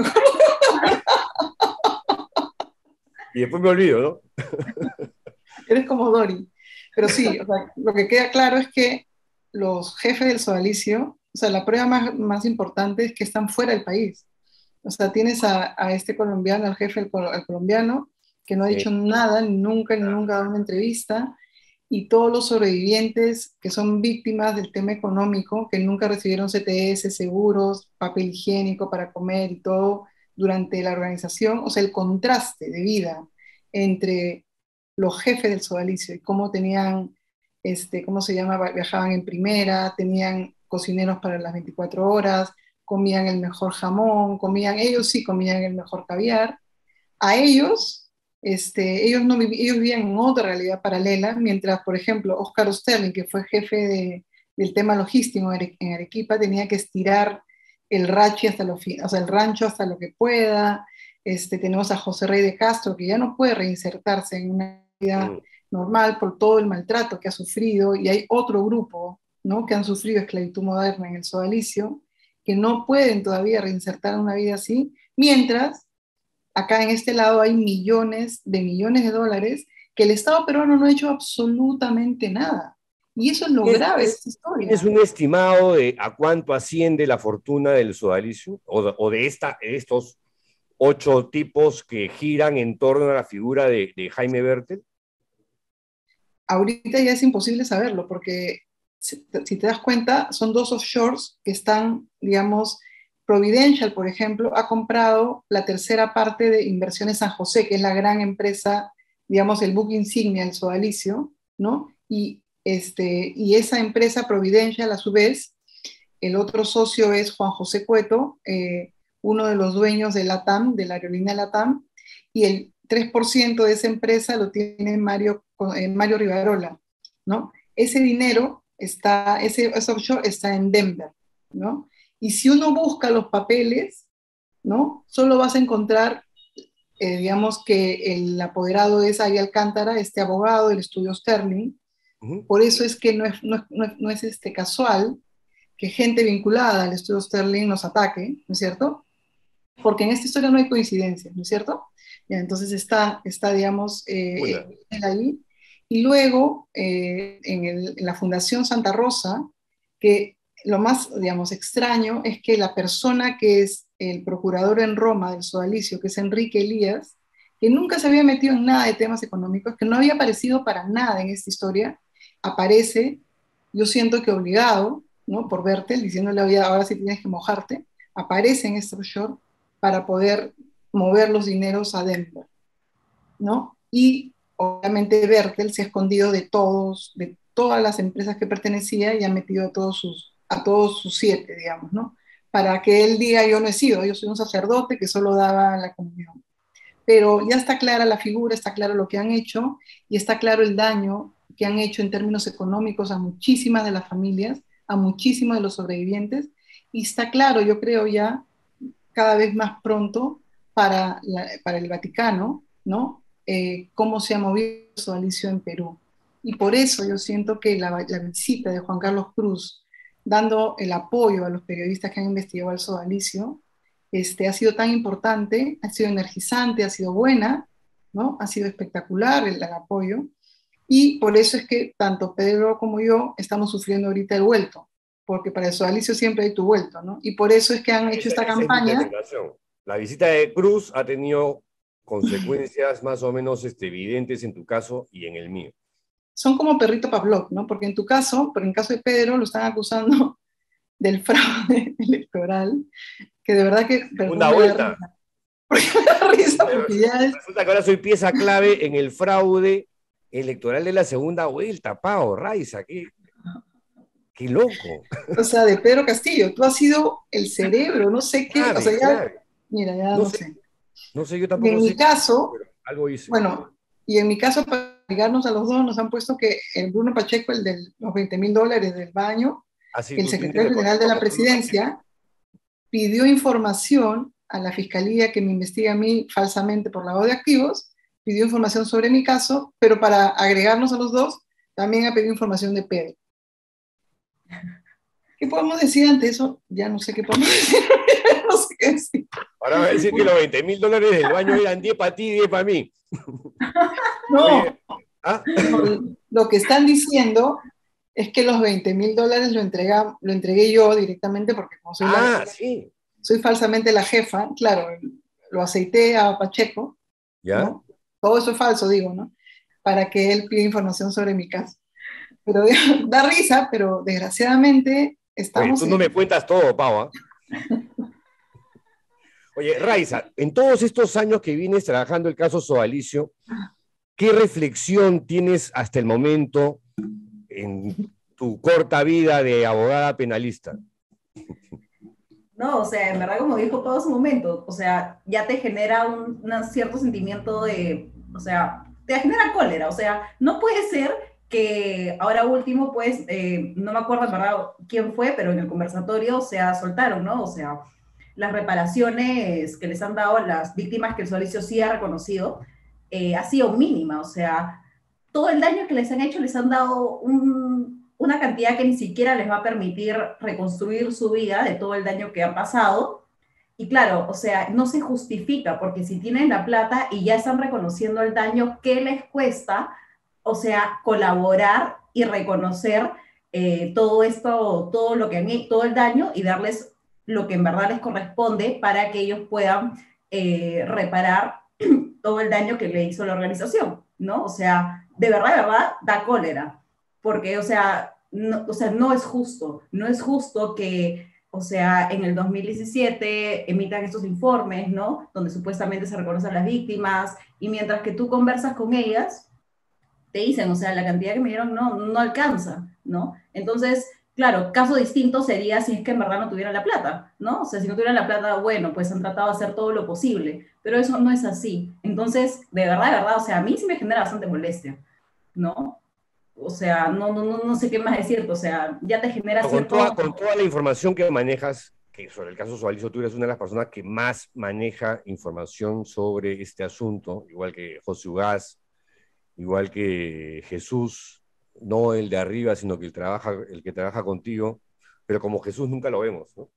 Y después me olvido, ¿no? Eres como Dory. Pero sí, o sea, lo que queda claro es que los jefes del sodalicio, o sea, la prueba más importante es que están fuera del país. O sea, tienes a este colombiano, al jefe, al colombiano, que no ha dicho nada, nunca ha dado una entrevista, y todos los sobrevivientes que son víctimas del tema económico, que nunca recibieron CTS, seguros, papel higiénico para comer y todo durante la organización, o sea, el contraste de vida entre los jefes del sodalicio y cómo tenían, ¿cómo se llama? Viajaban en primera, tenían cocineros para las 24 horas, comían el mejor jamón, ellos sí comían el mejor caviar. A ellos, ellos vivían en otra realidad paralela, mientras, por ejemplo, Óscar Osterling, que fue jefe del tema logístico en Arequipa, tenía que estirar el rancho hasta lo que pueda. Tenemos a José Rey de Castro, que ya no puede reinsertarse en una vida normal por todo el maltrato que ha sufrido, y hay otro grupo, ¿no?, que han sufrido esclavitud moderna en el sodalicio, que no pueden todavía reinsertar una vida así, mientras acá en este lado hay millones de dólares que el Estado peruano no ha hecho absolutamente nada. Y eso es lo grave de esta historia. ¿Tienes un estimado de a cuánto asciende la fortuna del sodalicio? O de estos 8 tipos que giran en torno a la figura de Jaime Bertel? Ahorita ya es imposible saberlo, porque si te das cuenta, son 2 offshores que están, digamos, Providential, por ejemplo, ha comprado la tercera parte de Inversiones San José, que es la gran empresa, digamos, el buque insignia del sodalicio, ¿no? Y esa empresa Providential, a su vez, el otro socio es Juan José Cueto, uno de los dueños de LATAM, de la aerolínea LATAM, y el 3% de esa empresa lo tiene Mario Rivarola, ¿no? Ese dinero ese offshore está en Denver, ¿no? Y si uno busca los papeles, ¿no?, solo vas a encontrar, digamos, que el apoderado es Ari Alcántara, este abogado del estudio Sterling. Por eso es que no es casual que gente vinculada al estudio Sterling nos ataque, ¿no es cierto? Porque en esta historia no hay coincidencias, ¿no es cierto? Ya, entonces está digamos, él ahí. Y luego, en la Fundación Santa Rosa, que lo más, digamos, extraño es que la persona que es el procurador en Roma del sodalicio, que es Enrique Elías, que nunca se había metido en nada de temas económicos, que no había aparecido para nada en esta historia, aparece, yo siento que obligado, ¿no?, por Bertel, diciéndole, oye, ahora sí tienes que mojarte, aparece en este offshore para poder mover los dineros a Denver, ¿no? Y obviamente Bertel se ha escondido de todas las empresas que pertenecía, y ha metido a todos sus 7, digamos, ¿no? Para que él diga, yo no he sido, yo soy un sacerdote que solo daba la comunión. Pero ya está clara la figura, está claro lo que han hecho, y está claro el daño que han hecho en términos económicos a muchísimas de las familias, a muchísimos de los sobrevivientes, y está claro, yo creo ya, cada vez más pronto para el Vaticano, ¿no?, cómo se ha movido el sodalicio en Perú. Y por eso yo siento que la visita de Juan Carlos Cruz, dando el apoyo a los periodistas que han investigado el sodalicio, ha sido tan importante, ha sido energizante, ha sido buena, ¿no?, ha sido espectacular el apoyo, y por eso es que tanto Pedro como yo estamos sufriendo ahorita el vuelto, porque para el sodalicio siempre hay tu vuelto, ¿no? Y por eso es que han hecho esta Esa es mi campaña. interpretación. La visita de Cruz ha tenido consecuencias más o menos evidentes en tu caso y en el mío. Son como perrito Pavlov, ¿no? Porque en tu caso, pero en el caso de Pedro, lo están acusando del fraude electoral, que de verdad que... Segunda vuelta. Porque me da risa, porque ya es... Resulta que ahora soy pieza clave en el fraude electoral de la segunda vuelta, Pao, Raiza, qué loco. O sea, de Pedro Castillo, tú has sido el cerebro, no sé qué, Clave, o sea, ya, clave. mira, ya no sé. No sé, yo Y tampoco en sé. mi caso, Pero algo hice. bueno, y en mi caso, para ligarnos a los dos, nos han puesto que el Bruno Pacheco, el de los $20,000 del baño, Así, que el tú secretario tienes general de la contacto con presidencia pidió información a la fiscalía que me investiga a mí falsamente por lavado de activos, pidió información sobre mi caso, pero para agregarnos a los dos, también ha pedido información de Pedro. ¿Qué podemos decir ante eso? Ya no sé qué podemos decir. No sé qué decir. Ahora va a decir que los $20,000 del baño eran 10 para ti y 10 para mí. No, Oye, ¿ah? no, lo que están diciendo es que los $20,000 lo entregué yo directamente porque como soy, Sí. soy falsamente la jefa, claro, lo aceité a Pacheco, ¿Ya? ¿no? Todo eso es falso, digo, ¿no? Para que él pida información sobre mi caso. Pero da risa, pero desgraciadamente Oye, estamos... tú no me cuentas todo, Pau, ¿ah? Oye, Raiza, en todos estos años que vienes trabajando el caso Sodalicio, ¿qué reflexión tienes hasta el momento en tu corta vida de abogada penalista? No, o sea, en verdad, como dijo todo su momento, o sea, ya te genera un cierto sentimiento de, o sea, te genera cólera, o sea, no puede ser que ahora último, pues, no me acuerdo en verdad quién fue, pero en el conversatorio, o sea, soltaron, ¿no? O sea, las reparaciones que les han dado a las víctimas que el Sodalicio sí ha reconocido, ha sido mínima, o sea, todo el daño que les han hecho les han dado una cantidad que ni siquiera les va a permitir reconstruir su vida de todo el daño que ha pasado. Y claro, o sea, no se justifica, porque si tienen la plata y ya están reconociendo el daño, ¿qué les cuesta? O sea, colaborar y reconocer todo esto, todo lo que han hecho, todo el daño, y darles lo que en verdad les corresponde para que ellos puedan reparar todo el daño que le hizo la organización, ¿no? O sea, de verdad, da cólera, porque, o sea, no es justo, no es justo que, o sea, en el 2017 emitan estos informes, ¿no? Donde supuestamente se reconocen a las víctimas, y mientras que tú conversas con ellas, te dicen, o sea, la cantidad que me dieron no alcanza, ¿no? Entonces, claro, caso distinto sería si es que en verdad no tuvieran la plata, ¿no? O sea, si no tuvieran la plata, bueno, pues han tratado de hacer todo lo posible, pero eso no es así. Entonces, de verdad, o sea, a mí sí me genera bastante molestia, ¿no? O sea, no sé qué más decirte, o sea, ya te genera cierto... Con toda la información que manejas, que sobre el caso Sodalicio, tú eres una de las personas que más maneja información sobre este asunto, igual que José Ugaz, igual que Jesús, no el de arriba, sino que el que trabaja contigo, pero como Jesús nunca lo vemos, ¿no?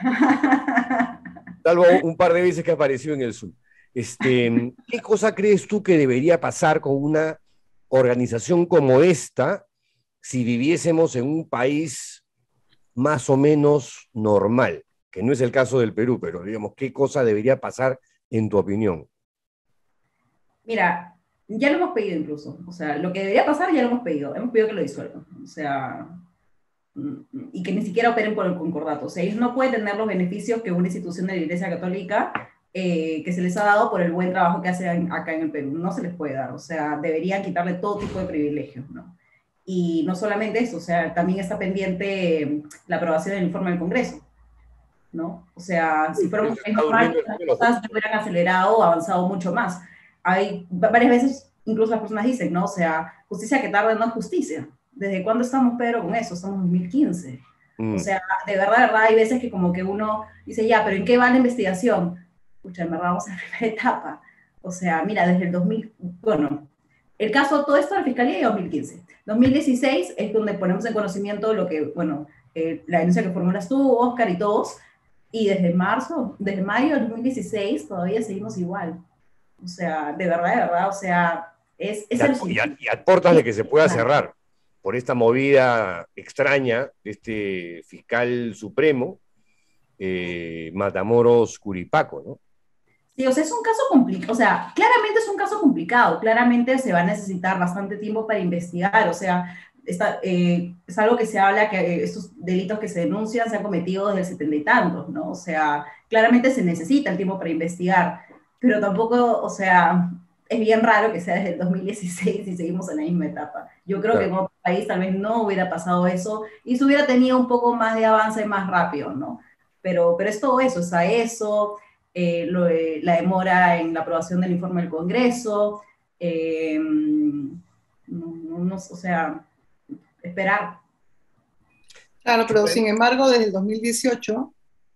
Salvo un par de veces que ha aparecido en el Zoom. ¿Qué cosa crees tú que debería pasar con una organización como esta si viviésemos en un país más o menos normal? Que no es el caso del Perú, pero digamos, ¿qué cosa debería pasar en tu opinión? Mira, ya lo hemos pedido incluso, o sea, lo que debería pasar ya lo hemos pedido que lo disuelvan, o sea, y que ni siquiera operen por el concordato, o sea, ellos no pueden tener los beneficios que una institución de la Iglesia Católica que se les ha dado por el buen trabajo que hacen acá en el Perú, no se les puede dar, o sea, deberían quitarle todo tipo de privilegios, ¿no? Y no solamente eso, o sea, también está pendiente la aprobación del informe del Congreso, ¿no? O sea, si fuera un país normal, las cosas se hubieran acelerado, avanzado mucho más. Hay varias veces, incluso las personas dicen, ¿no? O sea, justicia que tarda no es justicia. ¿Desde cuándo estamos, Pedro, con eso? Estamos en 2015. O sea, de verdad, hay veces que como que uno dice, ya, pero ¿en qué va la investigación? Pucha, en verdad vamos a la primera etapa. O sea, mira, desde el 2000, bueno, el caso, todo esto de la Fiscalía de 2015. 2016 es donde ponemos en conocimiento lo que, bueno, la denuncia que formulas tú, Oscar y todos, y desde mayo del 2016 todavía seguimos igual. O sea, de verdad, o sea, es y a puertas de que se pueda cerrar, por esta movida extraña de este fiscal supremo, Matamoros Curipaco, ¿no? Sí, o sea, es un caso complicado, o sea, claramente es un caso complicado, claramente se va a necesitar bastante tiempo para investigar, o sea, es algo que se habla que estos delitos que se denuncian se han cometido desde el 70 y tantos, ¿no? O sea, claramente se necesita el tiempo para investigar, pero tampoco, o sea, es bien raro que sea desde el 2016 y seguimos en la misma etapa. Yo creo que en Claro. otro país tal vez no hubiera pasado eso y se hubiera tenido un poco más de avance más rápido, ¿no? Pero es todo eso, o sea, eso la demora en la aprobación del informe del Congreso, o sea, esperar. Claro, pero sin embargo, desde el 2018,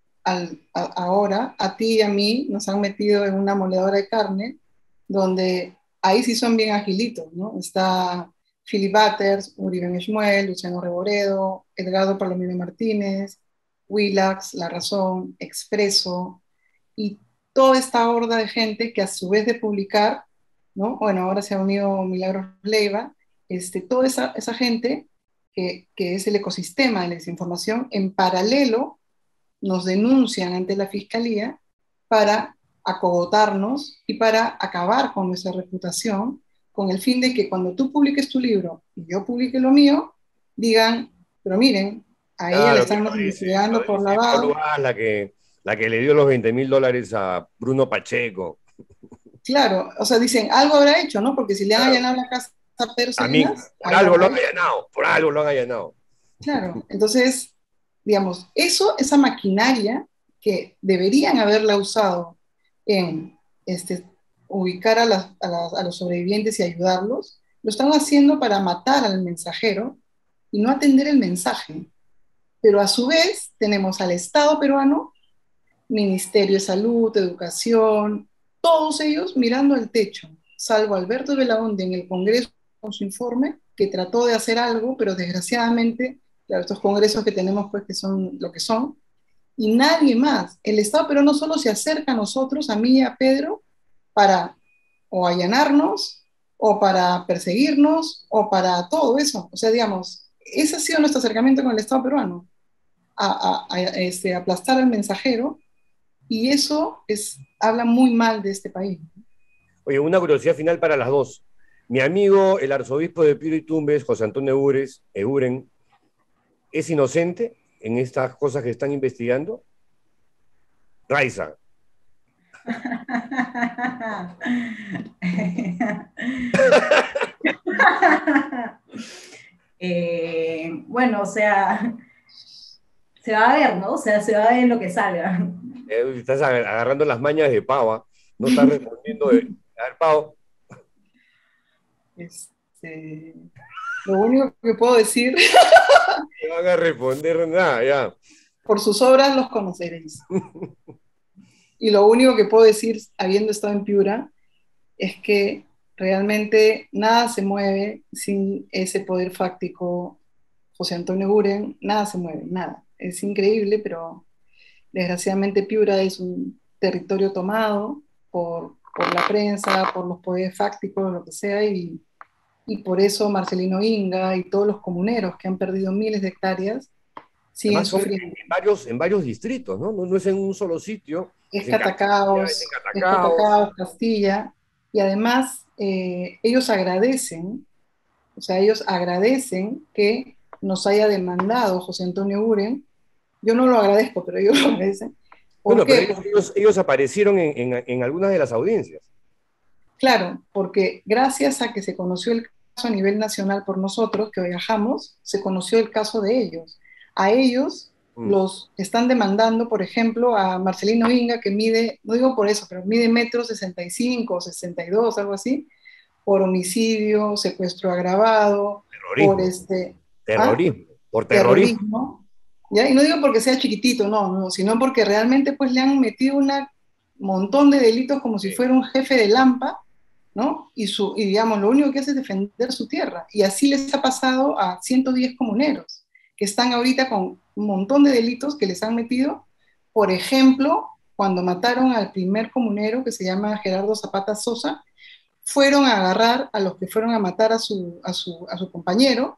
ahora, a ti y a mí nos han metido en una moledora de carne, donde ahí sí son bien agilitos, ¿no? Está Philip Butters, Uribe Shmuel, Luciano Reboredo, Edgardo Palomino Martínez, Willax, La Razón, Expreso, y toda esta horda de gente que a su vez de publicar, ¿no? Bueno, ahora se ha unido Milagros Leiva, toda esa gente que es el ecosistema de la desinformación, en paralelo nos denuncian ante la fiscalía para acogotarnos y para acabar con nuestra reputación, con el fin de que cuando tú publiques tu libro y yo publique lo mío, digan, pero miren, a ella la Claro, están investigando por lavado. Pablo Vaz, la que le dio los $20.000 a Bruno Pacheco. Claro, o sea, dicen, algo habrá hecho, ¿no? Porque si le han Claro. allanado la casa a Pedro A mí, Salinas, por algo algo lo habrá han hecho. allanado, por algo lo han allanado. Claro, entonces, digamos, esa maquinaria que deberían haberla usado en ubicar a los sobrevivientes y ayudarlos, lo están haciendo para matar al mensajero y no atender el mensaje. Pero a su vez tenemos al Estado peruano, Ministerio de Salud, Educación, todos ellos mirando al techo, salvo Alberto Belaúnde en el Congreso con su informe, que trató de hacer algo, pero desgraciadamente, claro, estos congresos que tenemos, pues que son lo que son, y nadie más. El Estado peruano solo se acerca a nosotros, a mí y a Pedro, para o allanarnos, o para perseguirnos, o para todo eso. O sea, digamos, ese ha sido nuestro acercamiento con el Estado peruano, aplastar al mensajero, y eso habla muy mal de este país. Oye, una curiosidad final para las dos. Mi amigo, el arzobispo de Piura y Tumbes, José Antonio Eguren, ¿es inocente en estas cosas que están investigando? Raiza. Bueno, o sea, se va a ver, ¿no? O sea, se va a ver lo que salga. Estás agarrando las mañas de Pava, no estás respondiendo de... A ver, Pau. Lo único que puedo decir, No van a responder nada, ya. por sus obras los conoceréis. Y lo único que puedo decir, habiendo estado en Piura, es que realmente nada se mueve sin ese poder fáctico José Antonio Eguren, nada se mueve, nada. Es increíble, pero desgraciadamente Piura es un territorio tomado por la prensa, por los poderes fácticos, lo que sea, y por eso Marcelino Inga y todos los comuneros que han perdido miles de hectáreas siguen Además son sufriendo. en varios distritos, ¿no? No es en un solo sitio. Es Catacaos. Catacaos, Castilla, y además ellos agradecen, o sea, ellos agradecen que nos haya demandado José Antonio Eguren. Yo no lo agradezco, pero ellos lo agradecen. Bueno, ¿Por qué? pero ellos aparecieron en algunas de las audiencias. Claro, porque gracias a que se conoció el caso a nivel nacional por nosotros, que viajamos, se conoció el caso de ellos. A ellos los están demandando, por ejemplo, a Marcelino Inga, que mide, no digo por eso, pero mide 1,65 o 62, algo así, por homicidio, secuestro agravado, Terrorismo. Por terrorismo. terrorismo. ¿Ya? Y no digo porque sea chiquitito, no, sino porque realmente pues le han metido un montón de delitos como si fuera un jefe de Lampa, ¿no? Y digamos, lo único que hace es defender su tierra. Y así les ha pasado a 110 comuneros, que están ahorita con un montón de delitos que les han metido. Por ejemplo, cuando mataron al primer comunero, que se llama Gerardo Zapata Sosa, fueron a agarrar a los que fueron a matar a su compañero,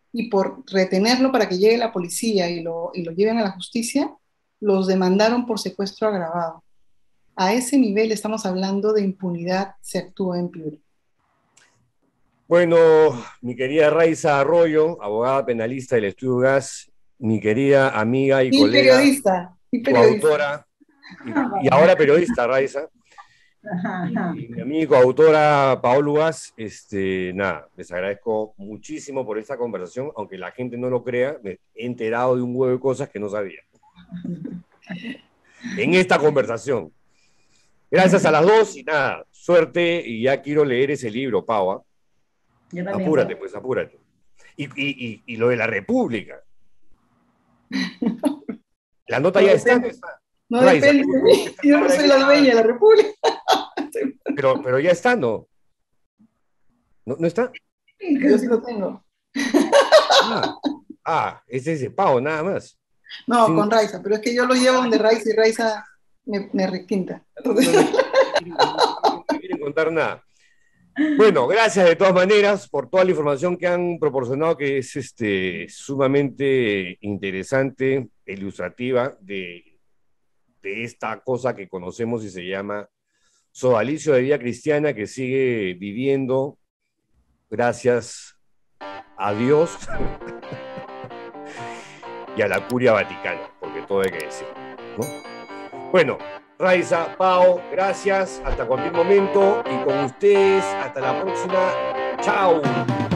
y por retenerlo para que llegue la policía y lo lleven a la justicia, los demandaron por secuestro agravado. A ese nivel estamos hablando de impunidad, se actúa en Piura. Bueno, mi querida Raiza Arroyo, abogada penalista del Estudio Gas, mi querida amiga y colega, periodista, y coautora, y ahora periodista, Raiza, y mi amigo coautora Paolo Gas, nada, les agradezco muchísimo por esta conversación, aunque la gente no lo crea, me he enterado de un huevo de cosas que no sabía. En esta conversación. Gracias a las dos y nada, suerte, y ya quiero leer ese libro, Pau. ¿Ah? Apúrate, pues, apúrate. Y lo de la República. La nota ya está. No depende de mí, yo no soy la dueña de la República. Pero ya está, ¿no? ¿No está? Yo sí lo tengo. Ese es de Pau, nada más. No, sí. Con Raiza, pero es que yo lo llevo donde Raiza y Raiza me requinta. Entonces... No quieren contar nada. Bueno, gracias de todas maneras por toda la información que han proporcionado, que es sumamente interesante, ilustrativa de esta cosa que conocemos y se llama sodalicio de vida cristiana, que sigue viviendo gracias a Dios y a la Curia Vaticana, porque todo hay que decir, ¿no? Bueno, Raiza, Pau, gracias, hasta cualquier momento, y con ustedes, hasta la próxima, chao.